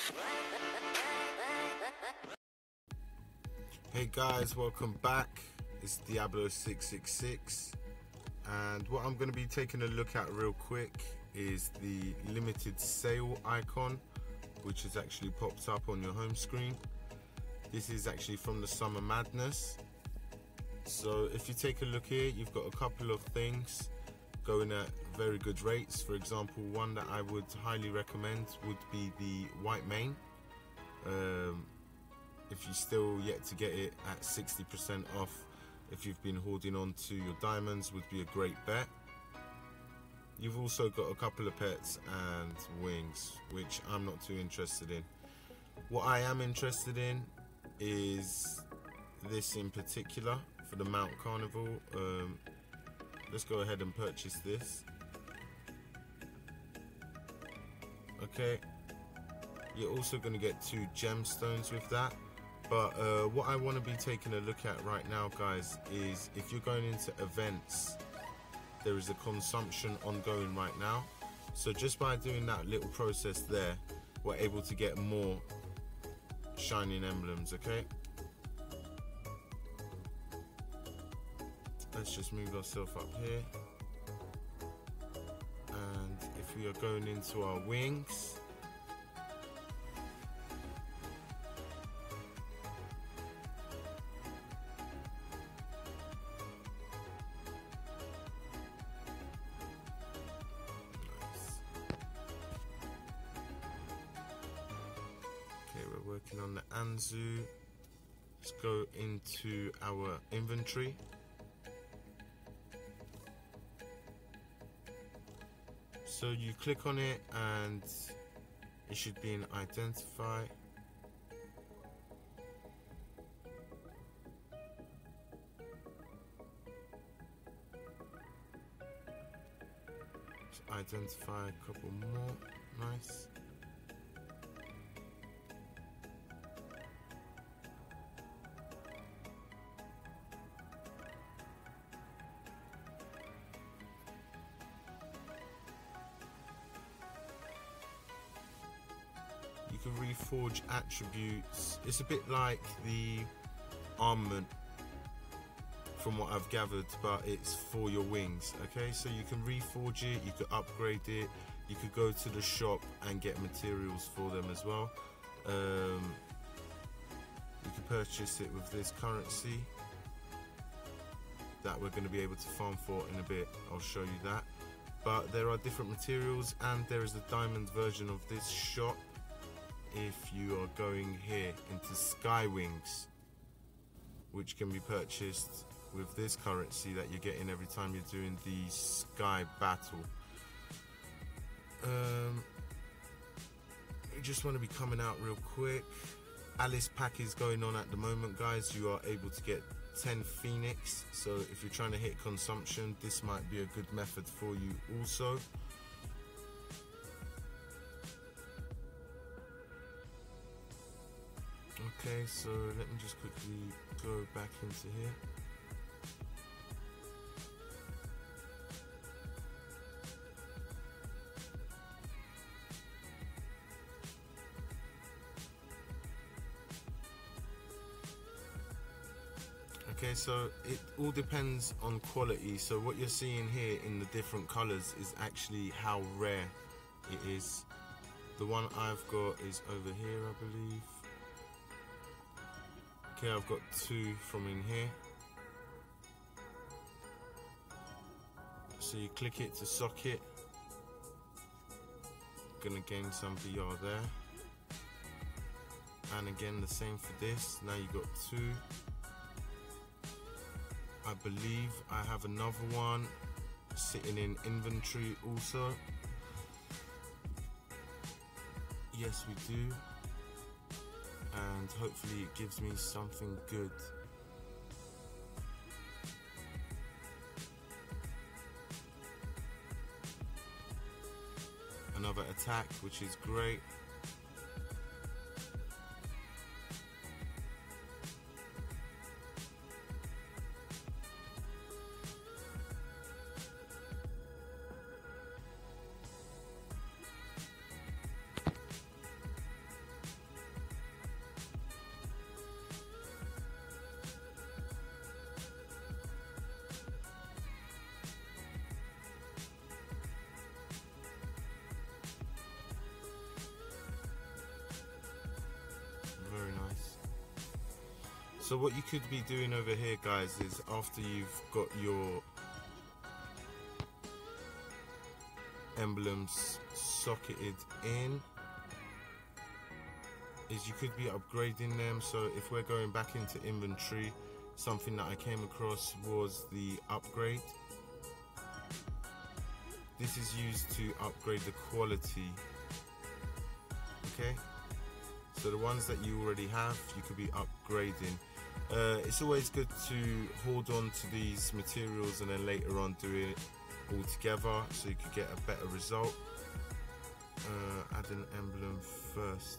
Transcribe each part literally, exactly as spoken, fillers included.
Hey guys, welcome back. It's Diablo six six six, and what I'm going to be taking a look at real quick is the limited sale icon, which has actually popped up on your home screen. This is actually from the Summer Madness. So if you take a look here, you've got a couple of things going at very good rates. For example, one that I would highly recommend would be the White Mane. Um, if you're still yet to get it at sixty percent off, if you've been holding on to your diamonds, would be a great bet. You've also got a couple of pets and wings, which I'm not too interested in. What I am interested in is this in particular for the Mount Carnival. Um, let's go ahead and purchase this. Okay, you're also going to get two gemstones with that. But uh, what I want to be taking a look at right now, guys, is if you're going into events, there is a consumption ongoing right now. So just by doing that little process there, we're able to get more shining emblems, okay? Let's just move ourselves up here. And if we are going into our wings, working on the Anzu. Let's go into our inventory. So you click on it and it should be in identify. Let's identify a couple more. Nice. You can reforge attributes. It's a bit like the armament from what I've gathered, but it's for your wings. Okay, so you can reforge it, you could upgrade it, you could go to the shop and get materials for them as well. Um, you can purchase it with this currency that we're going to be able to farm for in a bit. I'll show you that. But there are different materials, and there is a diamond version of this shop if you are going here into Sky Wings, which can be purchased with this currency that you're getting every time you're doing the Sky Battle. Um, we just want to be coming out real quick. Alice pack is going on at the moment, guys. You are able to get ten Phoenix, so if you're trying to hit consumption, this might be a good method for you also. Okay, so let me just quickly go back into here. Okay, so it all depends on quality. So what you're seeing here in the different colors is actually how rare it is. The one I've got is over here, I believe. Okay, I've got two from in here. So you click it to socket. Gonna gain some V R there. And again, the same for this. Now you got two. I believe I have another one sitting in inventory also. Yes, we do. And hopefully it gives me something good. Another attack, which is great. So what you could be doing over here, guys, is after you've got your emblems socketed in, is you could be upgrading them. So if we're going back into inventory, something that I came across was the upgrade. This is used to upgrade the quality. Okay, so the ones that you already have, you could be upgrading. Uh, it's always good to hold on to these materials and then later on do it all together so you could get a better result. Uh, add an emblem first.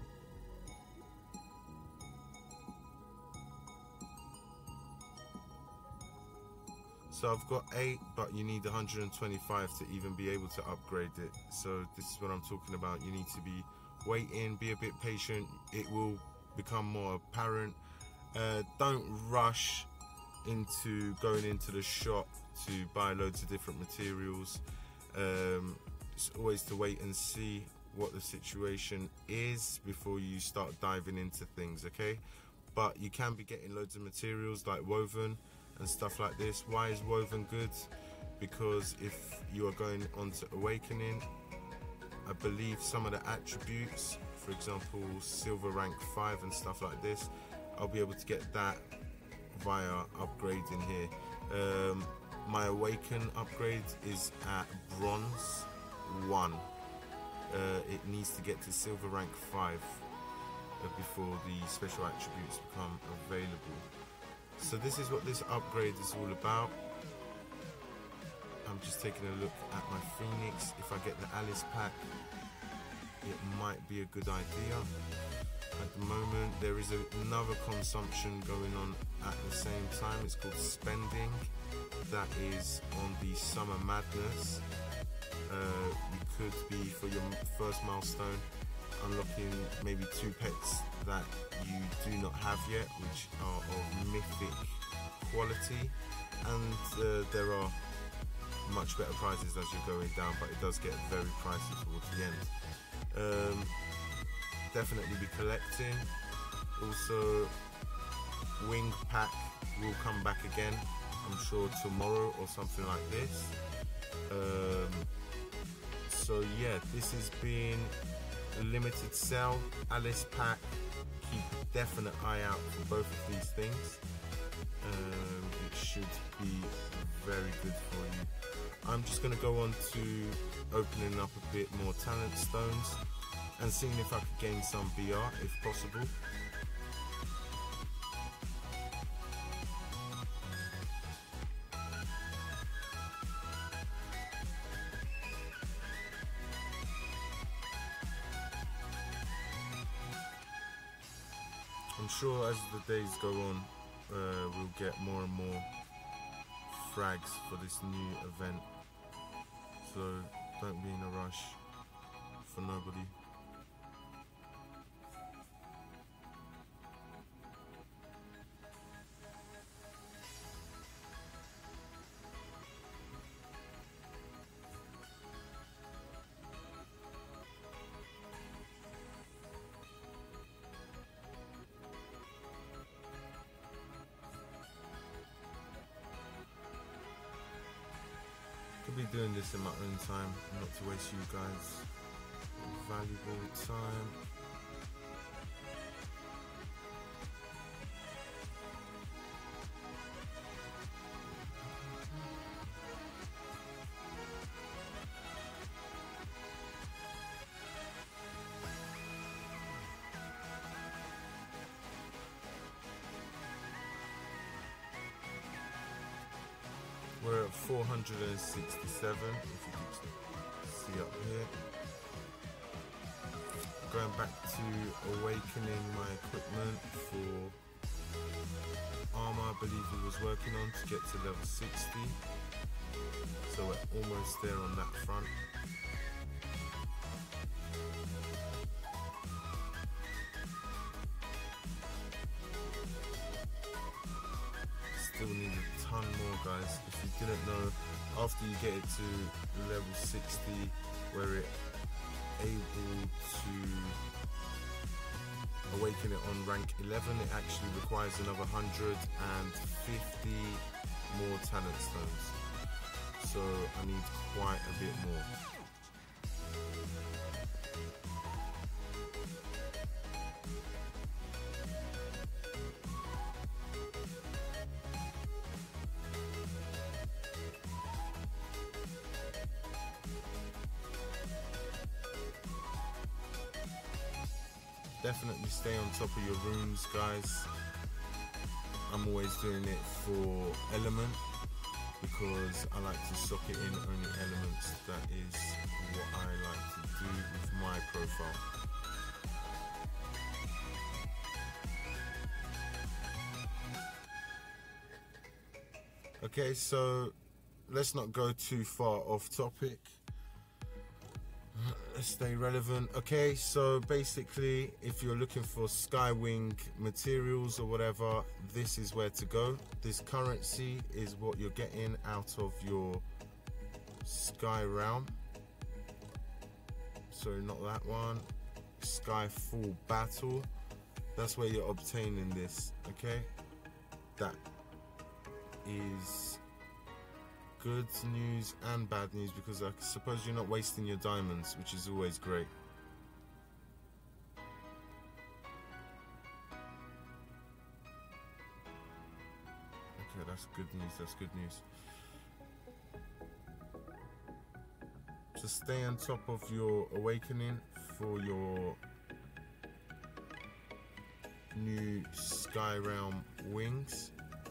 So I've got eight, but you need one hundred twenty-five to even be able to upgrade it. So this is what I'm talking about. You need to be waiting, be a bit patient. It will become more apparent. Uh, don't rush into going into the shop to buy loads of different materials. Um, it's always to wait and see what the situation is before you start diving into things, okay? But you can be getting loads of materials like woven and stuff like this. Why is woven good? Because if you are going on to awakening, I believe some of the attributes, for example silver rank five and stuff like this, I'll be able to get that via upgrading here. Um, my awaken upgrade is at bronze one. Uh, it needs to get to silver rank five uh, before the special attributes become available. So this is what this upgrade is all about. I'm just taking a look at my Phoenix. If I get the Alice pack, it might be a good idea. At the moment, there is a, another consumption going on at the same time. It's called spending. That is on the Summer Madness. Uh, you could be, for your first milestone, unlocking maybe two pets that you do not have yet, which are of mythic quality, and uh, there are much better prizes as you're going down, but it does get very pricey towards the end. Um, definitely be collecting. Also, wing pack will come back again, I'm sure tomorrow or something like this. Um, so yeah, this has been a limited sale Alice pack. Keep a definite eye out for both of these things. Um, it should be very good for you. I'm just going to go on to opening up a bit more talent stones and seeing if I could gain some B R if possible. I'm sure as the days go on, uh, we'll get more and more frags for this new event, so don't be in a rush for nobody. Could be doing this in my own time, not to waste you guys valuable time. We're at four hundred sixty-seven, if you can see up here. Going back to awakening my equipment for armor, I believe he was working on to get to level sixty. So we're almost there on that front. Still need a ton more, guys. If you didn't know, after you get it to level sixty, where it able to awaken it on rank eleven, it actually requires another one hundred fifty more talent stones. So I need quite a bit more. Definitely stay on top of your runes, guys. I'm always doing it for element because I like to socket in only elements. That is what I like to do with my profile. Okay, so let's not go too far off topic. Let's stay relevant. Okay, so basically, if you're looking for Skywing materials or whatever, this is where to go. This currency is what you're getting out of your Sky Realm. Sorry, not that one. Skyfall Battle. That's where you're obtaining this. Okay, that is good news and bad news, because I suppose you're not wasting your diamonds, which is always great. Okay, that's good news, that's good news. Just stay on top of your awakening for your new Sky Realm wings.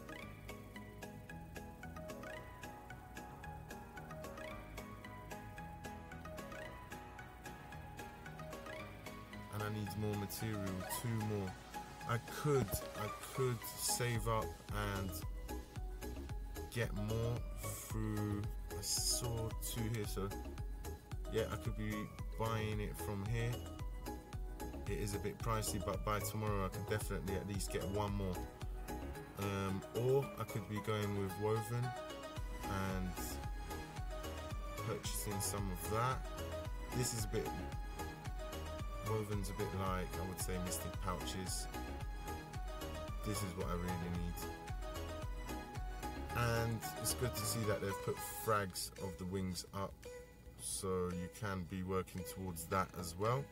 I need more material, two more. I could, I could save up and get more through, I saw two here, so yeah, I could be buying it from here. It is a bit pricey, but by tomorrow I could definitely at least get one more. Um, or I could be going with Woven and purchasing some of that. This is a bit, Woven's a bit like, I would say, Mystic Pouches. This is what I really need. And it's good to see that they've put frags of the wings up, so you can be working towards that as well.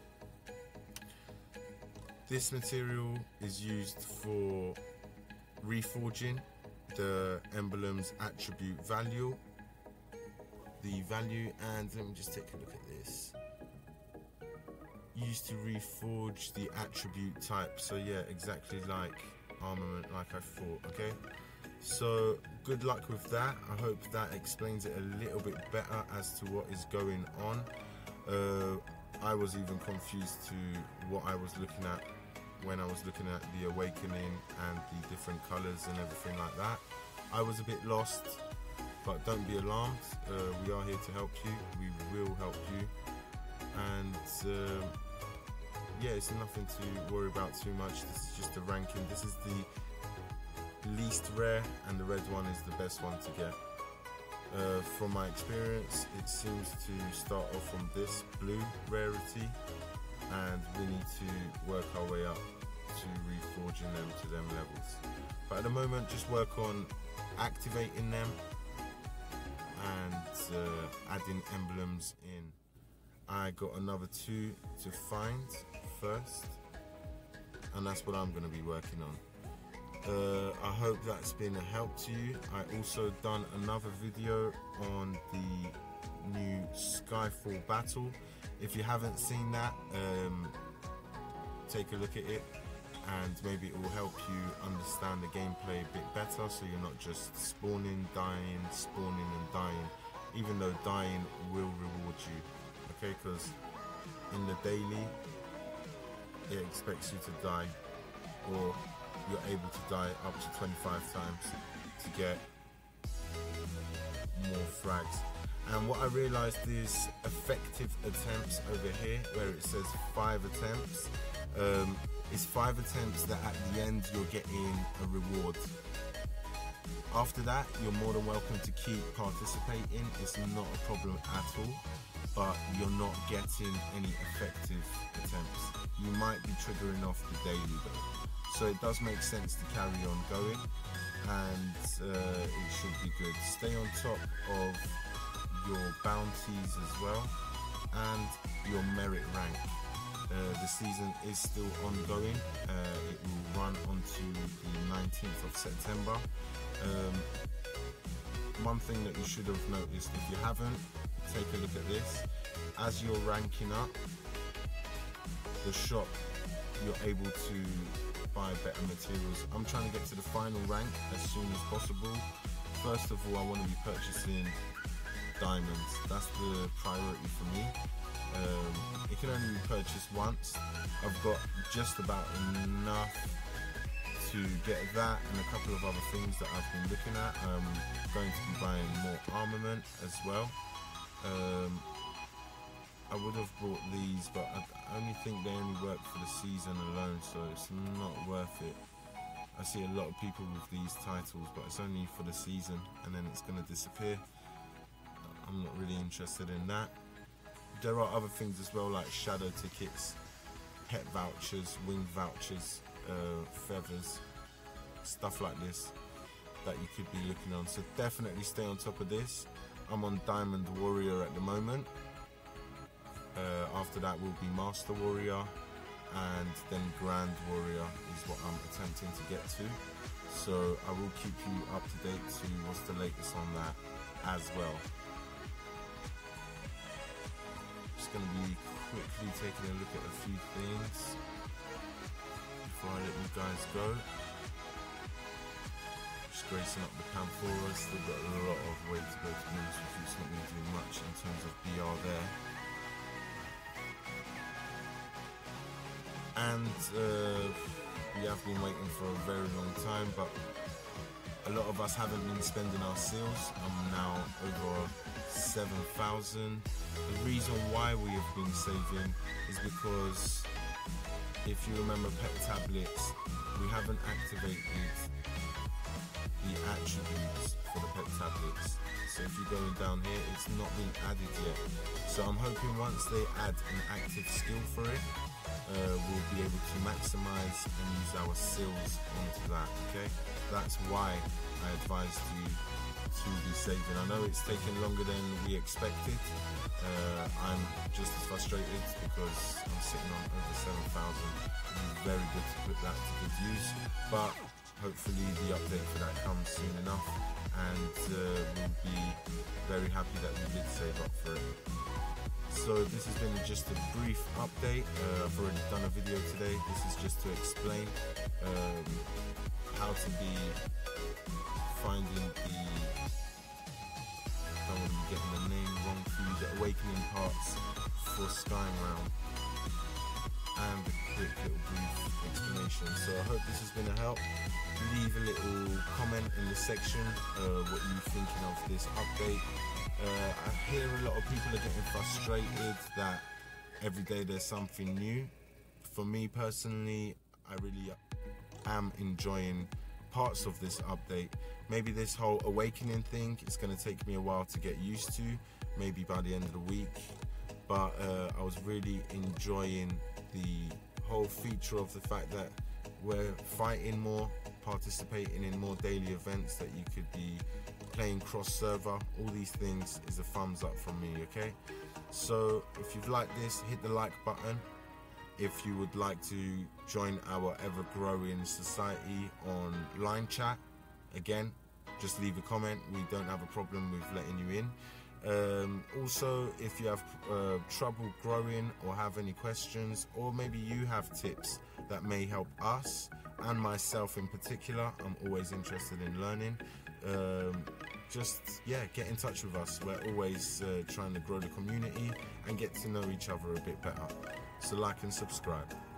This material is used for reforging the emblem's attribute value. The value, and let me just take a look at this. Used to reforge the attribute type, so yeah, exactly like armament, like I thought. Okay, so good luck with that. I hope that explains it a little bit better as to what is going on. uh, I was even confused to what I was looking at when I was looking at the awakening and the different colors and everything like that. I was a bit lost, but don't be alarmed. Uh, we are here to help you. We will help you, and uh, yeah, it's nothing to worry about too much. This is just a ranking. This is the least rare, and the red one is the best one to get. Uh, from my experience, it seems to start off from this blue rarity, and we need to work our way up to reforging them to them levels. But at the moment, just work on activating them and uh, adding emblems in. I got another two to find first, and that's what I'm going to be working on. Uh, I hope that's been a help to you. I also done another video on the new Skyfall Battle. If you haven't seen that, um, take a look at it, and maybe it will help you understand the gameplay a bit better, so you're not just spawning, dying, spawning and dying, even though dying will reward you. Okay, because in the daily it expects you to die, or you're able to die up to twenty-five times to get more frags. And what I realized is effective attempts over here, where it says five attempts, um, is five attempts that at the end you're getting a reward. After that, you're more than welcome to keep participating. It's not a problem at all, but you're not getting any effective attempts. you might be triggering off the daily though. So it does make sense to carry on going, and uh, it should be good. Stay on top of your bounties as well and your merit rank. Uh, the season is still ongoing. Uh, it will run onto the nineteenth of September. Um, one thing that you should have noticed, if you haven't, take a look at this. As you're ranking up, the shop, you're able to buy better materials. I'm trying to get to the final rank as soon as possible. First of all, I want to be purchasing diamonds. That's the priority for me. Um, it can only be purchased once. I've got just about enough to get that and a couple of other things that I've been looking at. I'm going to be buying more armament as well. Um, I would have bought these, but I only think they only work for the season alone, so it's not worth it. I see a lot of people with these titles, but it's only for the season and then it's going to disappear. I'm not really interested in that. There are other things as well, like shadow tickets, pet vouchers, wing vouchers, uh, feathers, stuff like this that you could be looking on. So definitely stay on top of this. I'm on Diamond Warrior at the moment. Uh, after that will be Master Warrior, and then Grand Warrior is what I'm attempting to get to. So I will keep you up to date to what's the latest on that as well. Just going to be quickly taking a look at a few things before I let you guys go. Just gracing up the Panthora. Still got a lot of way to go to be honest with you. It's not really doing much in terms of B R there. And uh, we have been waiting for a very long time, but a lot of us haven't been spending our seals. I'm now over seven thousand. The reason why we have been saving is because, if you remember pet tablets, we haven't activated the attributes for the pet tablets. So if you're going down here, it's not been added yet. So I'm hoping once they add an active skill for it, Uh, we'll be able to maximize and use our seals onto that. Okay, that's why I advised you to be saving. I know it's taken longer than we expected. uh, I'm just as frustrated because I'm sitting on over seven thousand. It's very good to put that to good use, but hopefully the update for that comes soon enough, and uh, we'll be very happy that we did save up for it. So this has been just a brief update. Uh, I've already done a video today. This is just to explain um, how to be finding the, I don't want to be getting the name wrong for you, the awakening parts for Skyrim Realm, and a quick little brief explanation. So I hope this has been a help. Leave a little comment in the section uh, what you're thinking of this update. Uh, I hear a lot of people are getting frustrated that every day there's something new. For me personally, I really am enjoying parts of this update. Maybe this whole awakening thing, it's going to take me a while to get used to, maybe by the end of the week. But uh, I was really enjoying the whole feature of the fact that we're fighting more, participating in more daily events, that you could be playing cross server. All these things is a thumbs up from me. Okay, so if you've liked this, hit the like button. If you would like to join our ever-growing society on line chat, again, just leave a comment. We don't have a problem with letting you in. Um, also, if you have uh, trouble growing or have any questions, or maybe you have tips that may help us and myself in particular, I'm always interested in learning. Um, just yeah get in touch with us. We're always uh, trying to grow the community and get to know each other a bit better. So like and subscribe.